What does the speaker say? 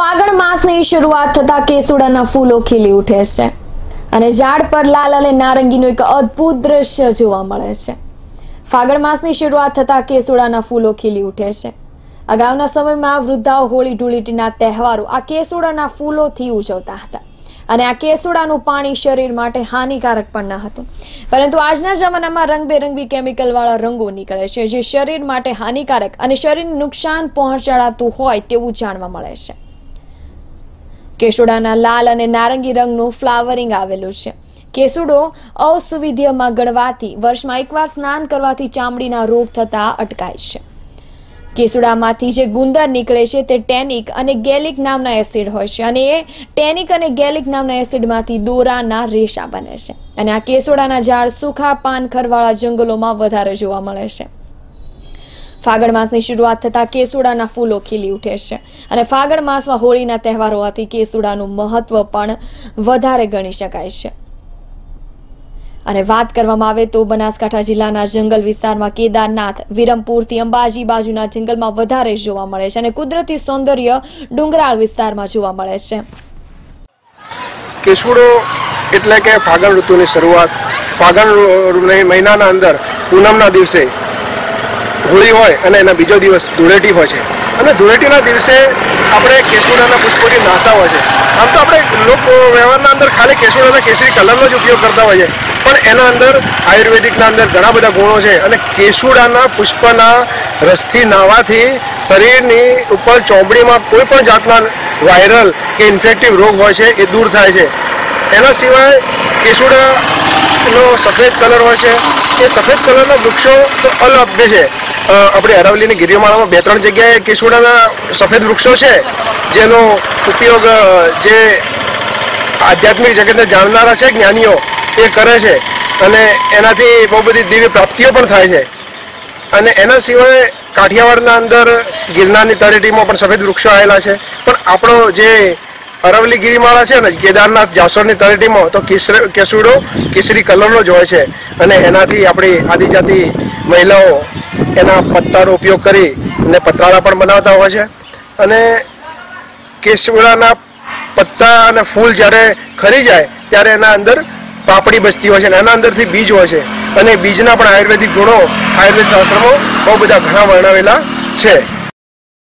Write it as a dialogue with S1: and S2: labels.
S1: ફાગણ માસની શરૂઆત થતા કેસુડાના ફૂલો ખીલી ઉઠે છે અને ઝાડ પર લાલ અને નારંગીનું એક અદ્ભુત દ્રશ્ય જોવા મળે છે। ફાગણ માસની શરૂઆત થતા કેસુડાના ફૂલો ખીલી ઉઠે છે। અગાઉના સમયમાં વૃદ્ધાઓ હોળી ધૂળેટીના તહેવારો આ કેસુડાના ફૂલોથી ઉજવતા હતા અને આ કેસુડાનું પાણી શરીર માટે હાનિકારક પણ ન હતું, પરંતુ આજના જમાનામાં રંગબેરંગી કેમિકલ વાળા રંગો નીકળે છે જે શરીર માટે હાનિકારક અને શરીરને નુકસાન પહોંચાડતું હોય તેવું જાણવા મળે છે। કેસુડાના લાલ અને નારંગી રંગનું ફ્લાવરિંગ આવેલું છે। કેસુડો ઔષધીયમાં ગણવાથી વર્ષમાં એકવાર સ્નાન કરવાથી ચામડીના રોગ થતા અટકાય છે। કેસુડામાંથી જે ગુંદર નીકળે છે તે ટેનિક અને ગેલિક નામના એસિડ હોય છે અને એ ટેનિક અને ગેલિક નામના એસિડમાંથી દોરાના રેશા બને છે અને આ કેસુડાના ઝાડ સૂખા પાનખરવાળા જંગલોમાં વધારે જોવા મળે છે। ફાગણ માસની શરૂઆત થતા કેસુડાના ફૂલો ખીલી ઉઠે છે અને ફાગણ માસમાં હોળીના તહેવાર હોવાથી કેસુડાનું મહત્વ પણ વધારે ગણી શકાય છે। અને વાત કરવામાં આવે તો બનાસકાંઠા જિલ્લાના જંગલ વિસ્તારમાં કેદારનાથ, વિરમપુરથી અંબાજી બાજુના જંગલમાં વધારે જોવા મળે છે અને કુદરતી સૌંદર્ય ડુંગરાળ વિસ્તારમાં જોવા મળે છે।
S2: કેસુડો એટલે કે ફાગણ ઋતુની શરૂઆત। ફાગણ મહિનાના અંદર પૂનમના દિવસે હોળી હોય અને એના બીજો દિવસ ધૂળેટી હોય છે અને ધૂળેટીના દિવસે આપણે કેસુડાના પુષ્પોથી નાહતા હોય છે। આમ તો આપણે લોક વ્યવહારના અંદર ખાલી કેસુડાના કેસરી કલરનો જ ઉપયોગ કરતા હોય છે, પણ એના અંદર આયુર્વેદિકના અંદર ઘણા બધા ગુણો છે અને કેસુડાના પુષ્પના રસથી નાહવાથી શરીરની ઉપર ચોમડીમાં કોઈ પણ જાતના વાયરલ કે ઇન્ફેક્ટિવ રોગ હોય છે એ દૂર થાય છે। એના સિવાય કેસુડાનો સફેદ કલર હોય છે, એ સફેદ કલરના વૃક્ષો તો અલભ્ય છે। આપણે અરવલ્લીની ગિરિમાળામાં 2-3 જગ્યાએ કેસુડાના સફેદ વૃક્ષો છે જેનો ઉપયોગ જે આધ્યાત્મિક જગતને જાણનારા છે જ્ઞાનીઓ એ કરે છે અને એનાથી બહુ બધી દિવ્ય પ્રાપ્તિઓ પણ થાય છે। અને એના સિવાય કાઠિયાવાડના અંદર ગિરનારની તળેટીમાં પણ સફેદ વૃક્ષો આવેલા છે, પણ આપણો જે અરવલ્લી ગિરિમાળા છે ને કેદારનાથ જાસોરની તળેટીમાં તો કેસુડો કેસરી કલરનો જ હોય છે અને એનાથી આપણી આદિજાતિ મહિલાઓ એના પત્તાનો ઉપયોગ કરી અને પતરાળા પણ બનાવતા હોય છે। અને કેસુડાના પત્તા અને ફૂલ જ્યારે ખરી જાય ત્યારે એના અંદર પાપડી બચતી હોય છે અને એના અંદરથી બીજ હોય છે અને બીજના પણ આયુર્વેદિક ગુણો આયુર્વેદ શાસ્ત્રમાં બહુ બધા ઘણા વર્ણવેલા છે।